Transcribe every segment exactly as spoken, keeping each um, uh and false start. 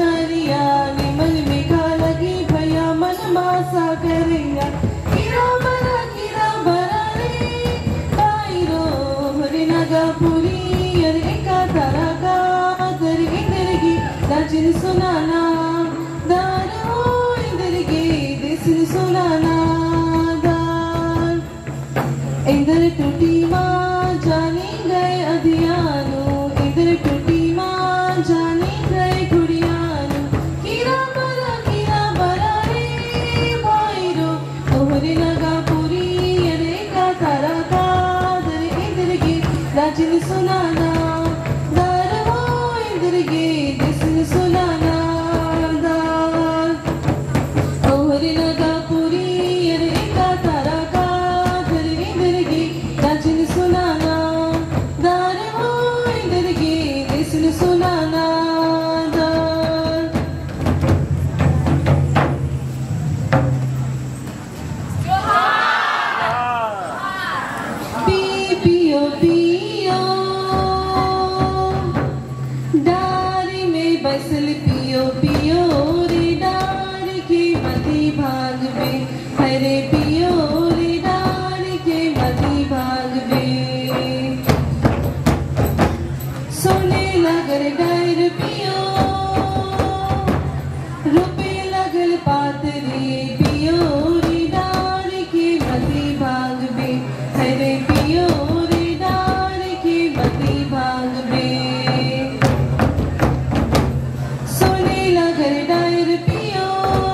चरिया निमल में का लगी भैया मन मासा करिया किरा बरा किरा बरा रे ताईरो हरे नगापुरी अरे का तारा का दर इंदरगी दाचिन सुनाना दार हो इंदरगी देसिन सुनाना दार इंदर टूटी माँ जानी गए अधियानो इंदर टूटी माँ जानी गए गुड़ियानो कीरा बरा कीरा बरा रे भाईरो तोहरे लगा पूरी अरे का तारा का दर इंदर गे राजिन सुनाना दार हो इंदर गे दिसन सुनाना दार तोहरे लगा पूरी अरे का तारा का दर इंदर गे राजिन सुनाना दार हो इंदर गे दिसन सुनाना दार पी पियो पियो डारी में बसल पियो पियो रे डारी के मधी भाग में हरे पियो रे डारी के मधी भाग में सोने लगल डायर पियो रुपए लगल पातरी पियो रे डारी के मधी भाग में हरे पियो रे डारी के मधी भाग में सोने लगल डायर पियो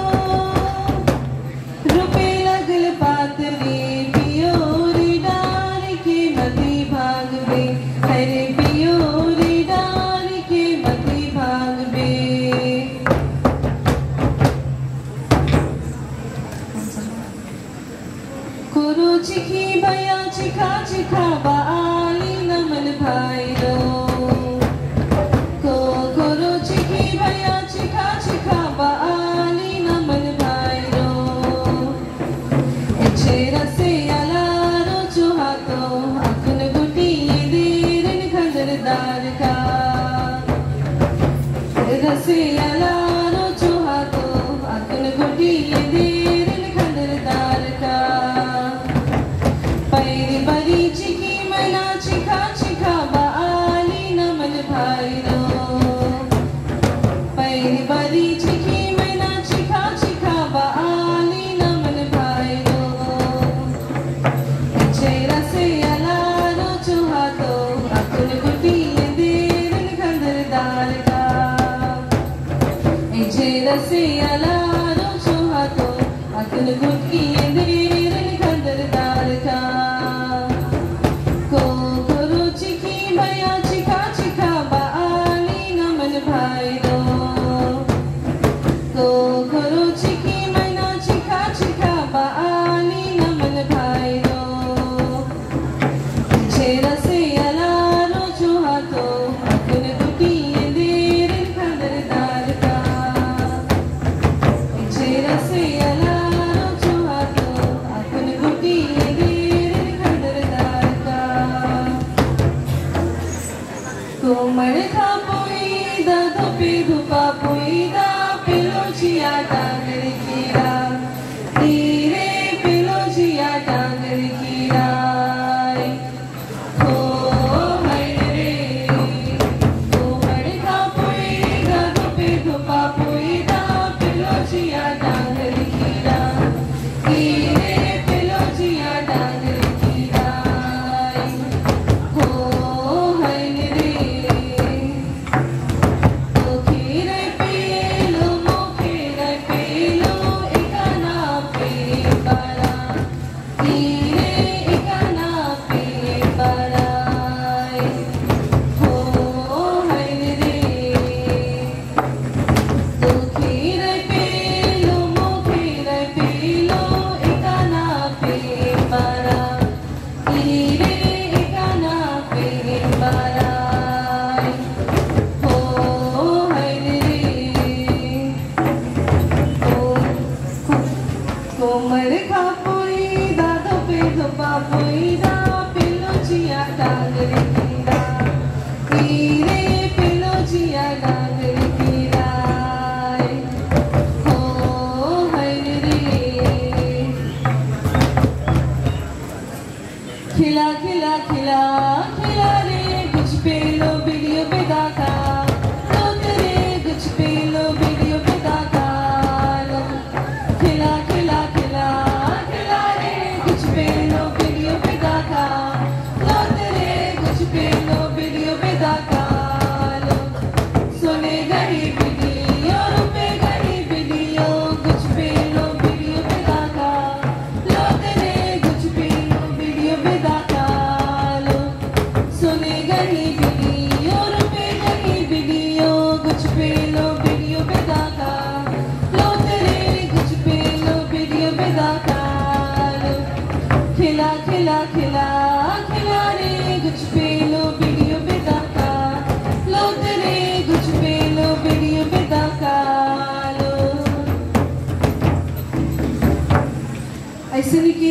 रुपए लगल पातरी पियो रे डारी के मधी भाग में हरे पियो रे डारी के मधी भाग में कोरो चिखी भया चिखा चिखा बाली नमन भाईरो को कोरो चिखी भया चिखा चिखा बाली नमन भाईरो चेहरा से अलारो चुहातो अखन गुटी देरन खंजरदार का रसे अलारो चुहातो अखन गुटी देरन खंजरदार का पैर बरी चिकी मना चिखा चिखा बाली नमन भाईरो पैर बरी चिकी मना चिखा चिखा बाली नमन भाईरो चेहरा से अलारो चुहातो अकुल गुटी देरन खंजरदार का चेहरा से अलारो चुहातो अकुल गुटी देरन खंजरदार का को करो चिखी भया चिखा चिखा बाली नमन भाईरो को करो चिखी मना चिखा चिखा बाली नमन भाईरो चेहरा से अलारो चुहातो अकुल गुटी देरन खंजरदार का चेहरा से अलारो चुहातो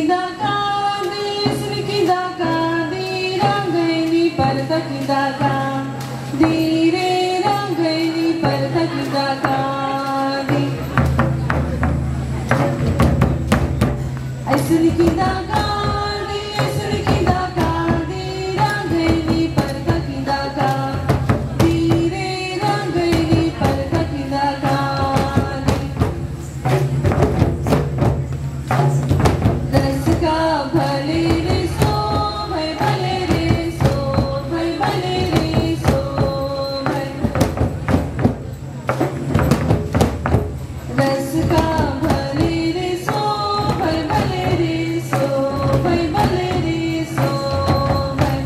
किदा कांदी इसने किदा कांदी रंगैनी परत किदा कांदी रे रंगैनी परत किदा कांदी इसने किदा कांदी इसने किदा कांदी रंगैनी परत किदा कांदी रे रंगैनी परत किदा कांदी रस का भले रे सो भाई भले रे सो भाई भले रे सो भाई रस का भले रे सो भाई भले रे सो भाई भले रे सो भाई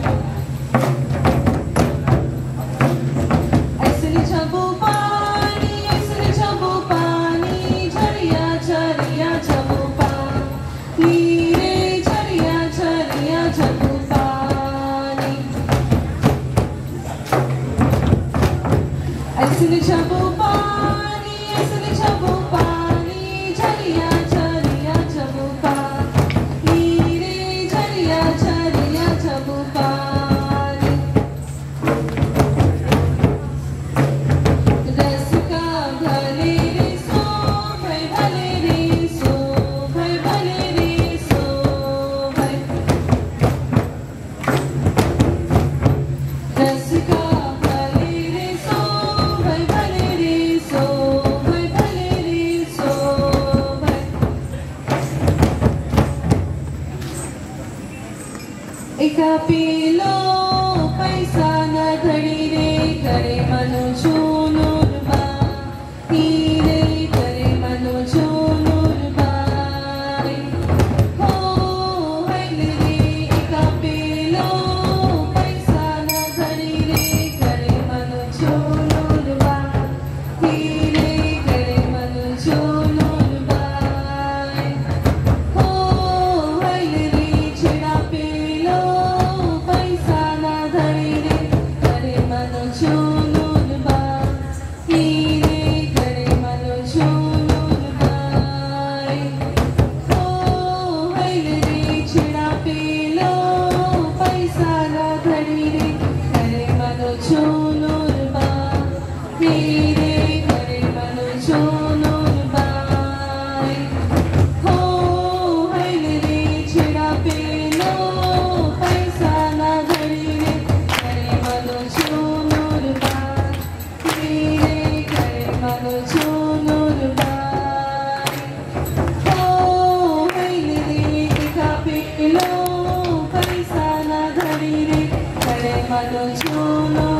ऐसने छबू पानी ऐसने छबू पानी झरिया झरिया छबू पानी रे झरिया झरिया छबू पानी ऐसने छबू पानी ऐसने छबू पानी झरिया झरिया छबू पानी रे झरिया झरिया छबू पानी रस का भले रे सो भाई भले रे सो भाई भले रे सो भाई रस का भले रे सो भाई भले रे सो भाई भले रे सो भाई एका पेलो पैसा न धड़ी रे करे मनो चोनुरबा हीरे करे मनो चोनुरबा हो हैले रे एका पेलो पैसा न धड़ी रे करे मनो चोनुरबा हीरे करे मनो चोनुरबा हो हैले रे छेड़ा पेलो पैसा न धड़ी रे करे मनो चोनुरबा हीरे करे मनो चोनुरबा हो हैले रे छेड़ा पेलो पैसा न धड़ी रे करे मनो चोनुरबा हीरे करे मनो चोनुरबा हो हैले रे छेड़ा पेलो पैसा न धड़ी रे करे मनो चोनुरबा हीरे करे मनो चोनुरबा हो हैले रे एका पेलो पैसा न धड़ी रे करे मनो चोनुरबा